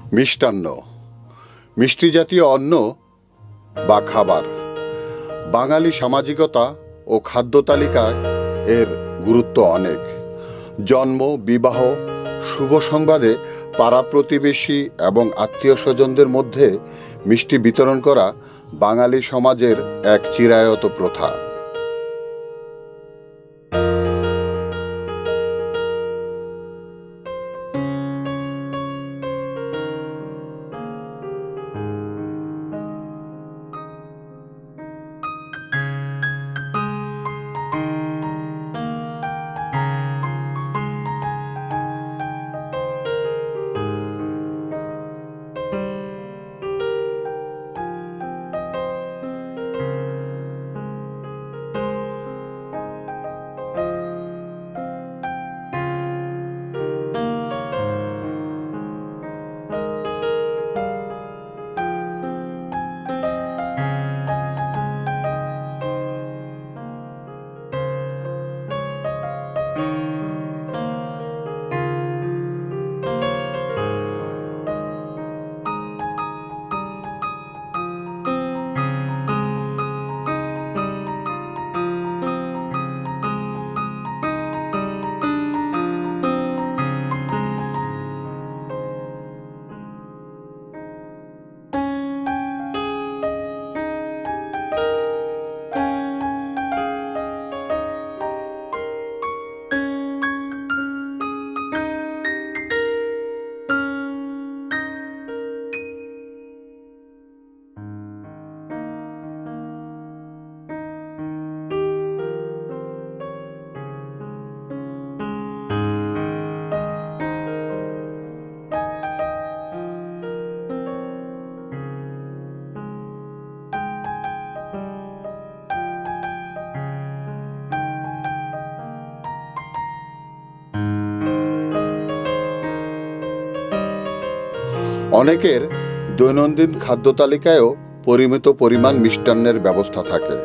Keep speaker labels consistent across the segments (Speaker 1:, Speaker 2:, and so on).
Speaker 1: মিষ্টান্ন, মিষ্টি জাতীয় অন্ন বা খাবার বাঙালি সামাজিকতা ও খাদ্য তালিকায় এর গুরুত্ব অনেক। জন্ম, বিবাহ, শুভ সংবাদে পাড়া প্রতিবেশী এবং আত্মীয় স্বজনদের মধ্যে মিষ্টি বিতরণ করা বাঙালি সমাজের এক চিরায়ত প্রথা। অনেকের দৈনন্দিন খাদ্য তালিকায়ও পরিমিত পরিমাণ মিষ্টান্নের ব্যবস্থা থাকে।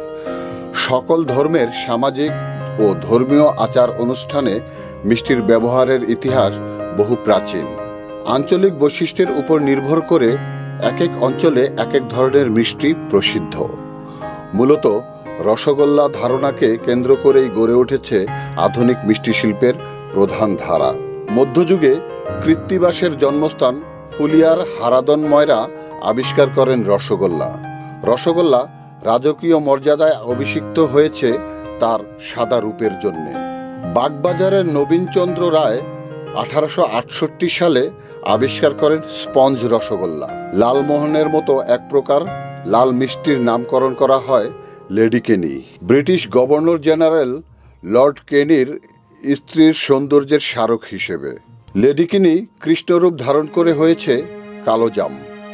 Speaker 1: সকল ধর্মের সামাজিক ও ধর্মীয় আচার অনুষ্ঠানে মিষ্টির ব্যবহারের ইতিহাস বহু প্রাচীন। আঞ্চলিক বৈশিষ্ট্যের উপর নির্ভর করে এক এক অঞ্চলে এক এক ধরনের মিষ্টি প্রসিদ্ধ। মূলত রসগোল্লা ধারণাকে কেন্দ্র করেই গড়ে উঠেছে আধুনিক মিষ্টি শিল্পের প্রধান ধারা। মধ্যযুগে কৃত্তিবাসের জন্মস্থান ফুলিয়ার হারাদন ময়রা আবিষ্কার করেন রসগোল্লা। রসগোল্লা রাজকীয় মর্যাদায় অভিষিক্ত হয়েছে তার সাদা রূপের জন্যে। বাগবাজারের নবীনচন্দ্র রায় 1868 সালে আবিষ্কার করেন স্পঞ্জ রসগোল্লা। লালমোহনের মতো এক প্রকার লাল মিষ্টির নামকরণ করা হয় Lady Kenny. British governor general lord কেনির স্ত্রীর সৌন্দর্যের স্মারক হিসেবে লেডি কেনি কৃষ্ণরূপ ধারণ করে হয়েছে কালো জাম।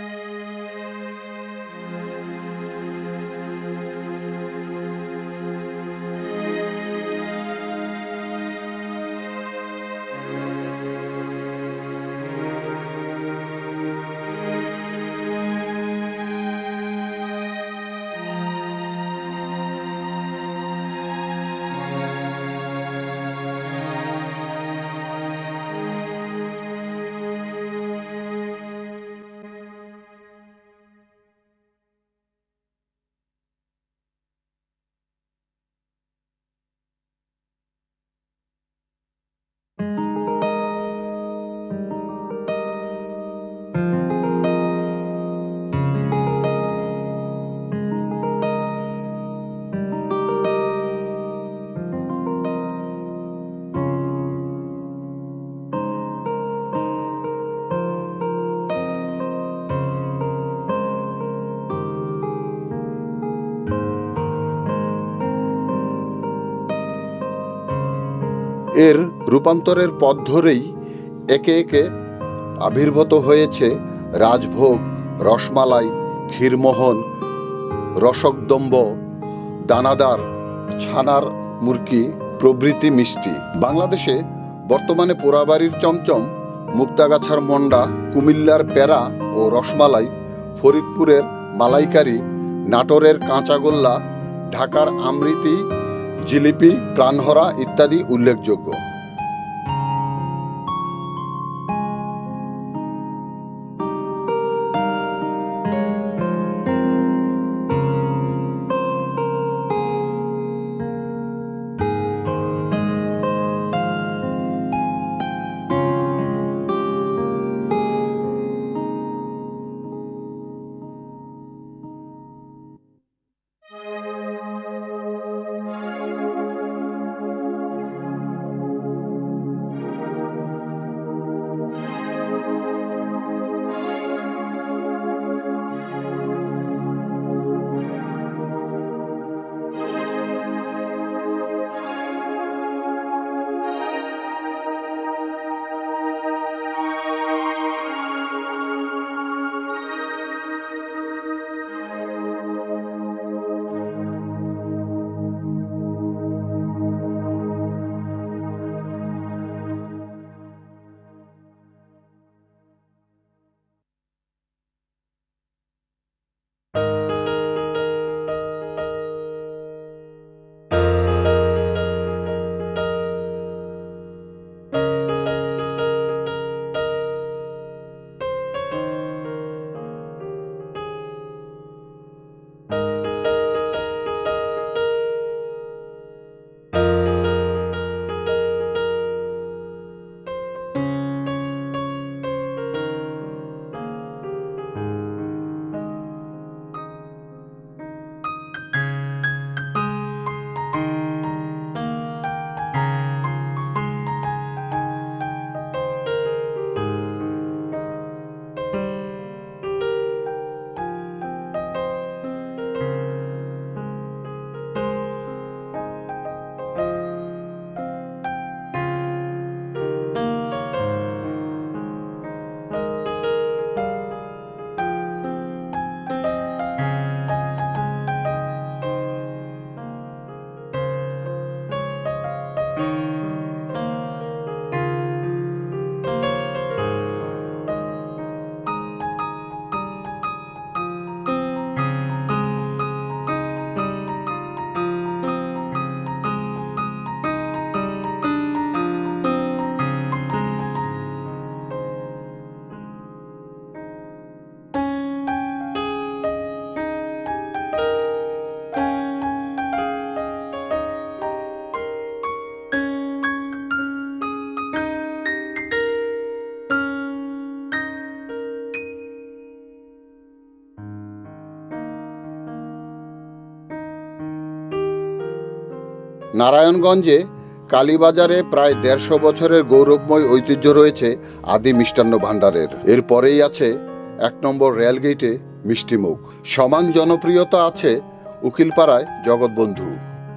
Speaker 1: এর রূপান্তরের পথ ধরেই একে একে আবির্ভূত হয়েছে রাজভোগ, রসমালাই, ক্ষীরমোহন, রসকদম্ব, দানাদার, ছানার মুরকি প্রভৃতি মিষ্টি। বাংলাদেশে বর্তমানে পোড়াবাড়ির চমচম, মুক্তাগাছার মন্ডা, কুমিল্লার প্যারা ও রসমালাই, ফরিদপুরের মালাইকারি, নাটোরের কাঁচাগোল্লা, ঢাকার আমৃতি, জিলিপি, প্রাণহরা ইত্যাদি উল্লেখযোগ্য। নারায়ণগঞ্জে কালীবাজারে প্রায় 150 বছরের গৌরবময় ঐতিহ্য রয়েছে আদি মিষ্টান্ন ভাণ্ডারের। এরপরেই আছে 1 নম্বর রেলগেটে মিষ্টিমুখ। সমান জনপ্রিয়তা আছে উকিলপাড়ায় জগৎবন্ধু।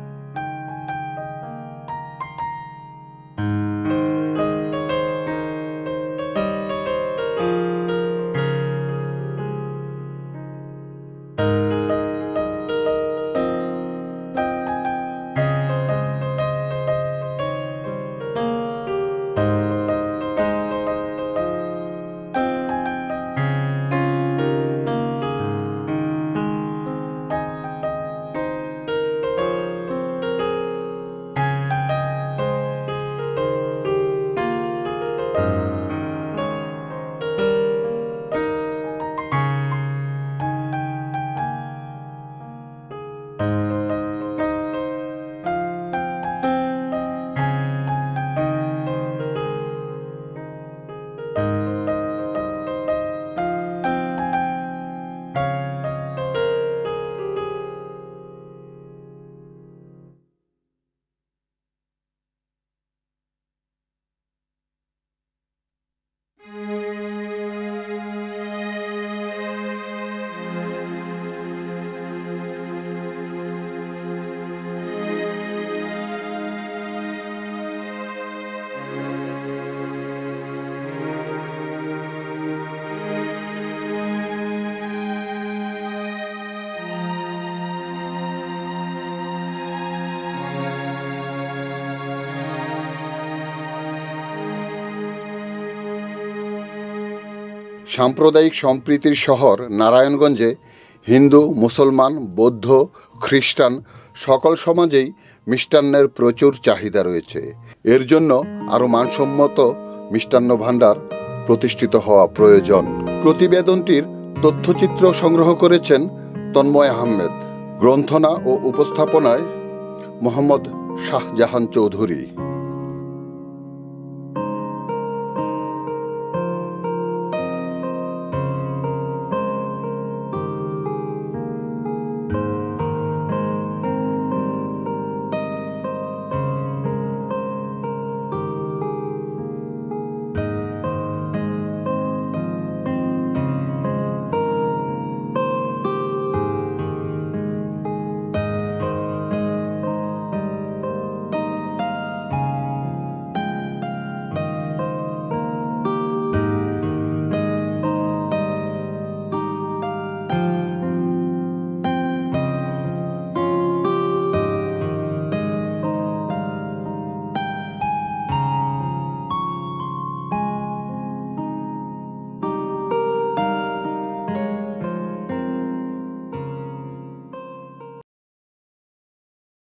Speaker 1: সাম্প্রদায়িক সম্প্রীতির শহর নারায়ণগঞ্জে হিন্দু, মুসলমান, বৌদ্ধ, খ্রিস্টান সকল সমাজেই মিষ্টান্নের প্রচুর চাহিদা রয়েছে। এর জন্য আরও মানসম্মত মিষ্টান্ন ভাণ্ডার প্রতিষ্ঠিত হওয়া প্রয়োজন। প্রতিবেদনটির তথ্যচিত্র সংগ্রহ করেছেন তন্ময় আহমেদ। গ্রন্থনা ও উপস্থাপনায় মোহাম্মদ শাহজাহান চৌধুরী।